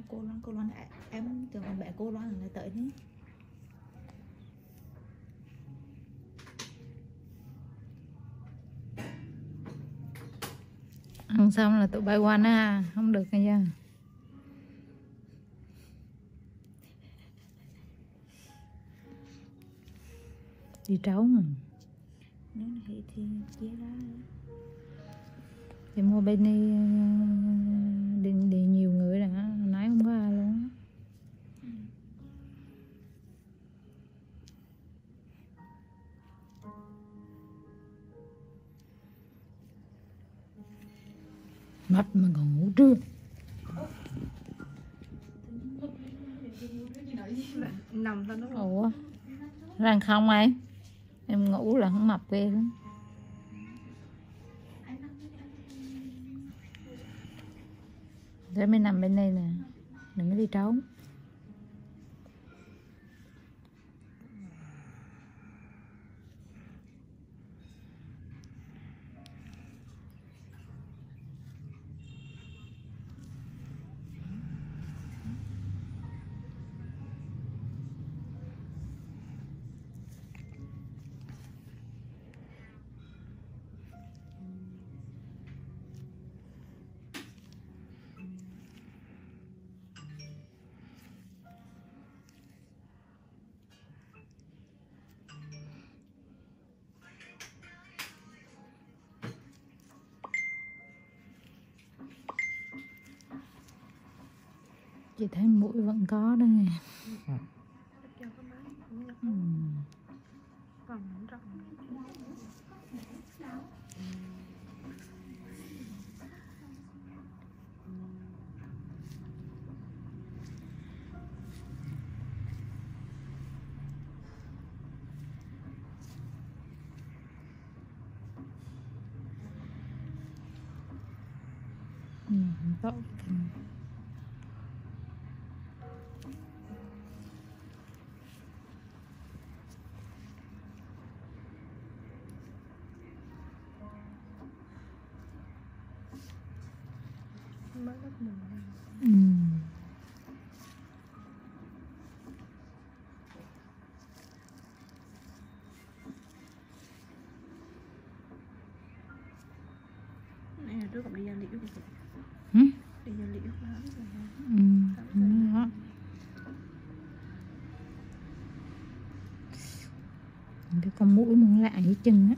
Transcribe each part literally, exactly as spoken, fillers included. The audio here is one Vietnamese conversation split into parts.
cô Loan, cô Loan em tưởng con bé cô Loan là tới đấy. Ăn xong là tụi bay qua á, không được nghe chưa? Đi trấu mà. Nếu là thì thì chia ra. Thì mua bên đi, đi, đi nhiều người rồi á, nãy không có ai luôn á. Mất mà còn ngủ trưa. Nằm thôi nó. Ủa, răng không ai? Em ngủ là không mập ghê lắm. Để mới nằm bên đây nè, đừng có đi trốn. Chị thấy mũi vẫn có đó nghe. Ừ. Ừ, tốt. Ừ. Này là trước gặp đi gia liễu rồi. Ừ? Đi gia liễu đó. Ừ. Đó. Cái con mũi muốn lại cái chân á.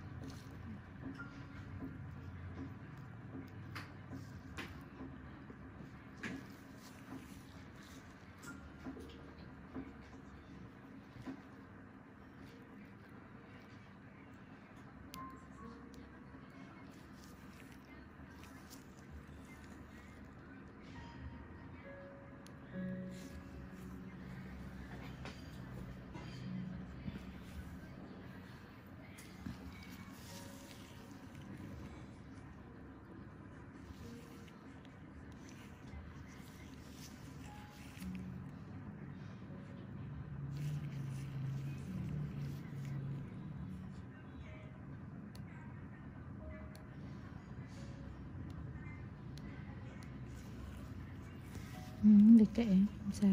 Ừ, để kệ, không sao.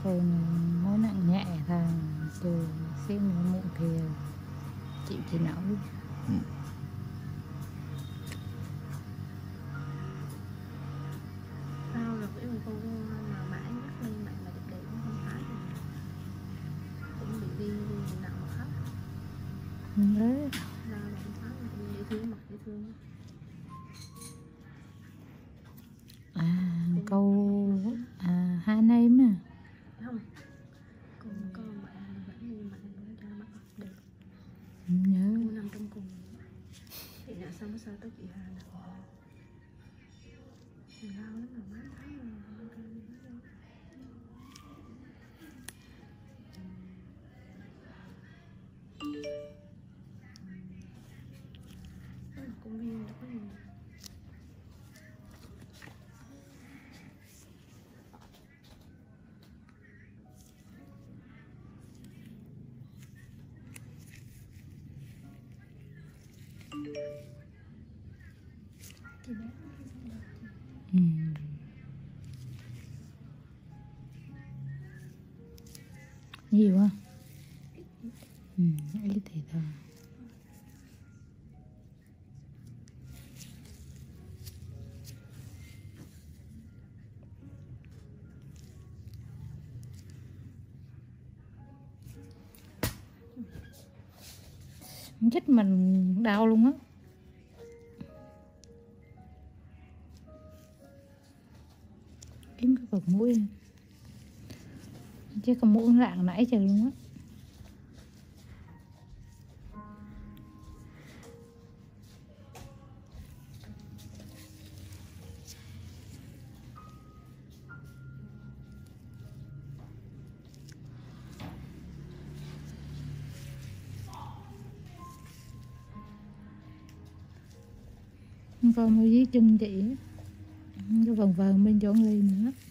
thôi nói nặng nhẹ thằng từ xem nó muộn thì chịu chỉ nổi. Ừ. Sao rồi cái cô mà mãi nhắc lên bạn là đẹp đẹp cũng không phải thì cũng bị đi đi nặng mà khóc. Đấy. Sao là cũng phải là dễ thương, mặt dễ thương. À câu à hai anh em à. Không, con con bạn vẫn như bạn vẫn cho mặt đẹp. Nhớ. Cô nằm trong cùng thì đã xong sao tới chị Hà nè. Mình lao lắm mà má thấy rồi. Công viên đã có nhiều. Ừ. Nhiều quá. Ừ, ít thì thôi. Chết mình đau luôn á. Kiếm cái vật mũi chứ còn mũi rạng nãy trời luôn á. Còn ở dưới chân chị cái vần vần bên chỗ ly nữa.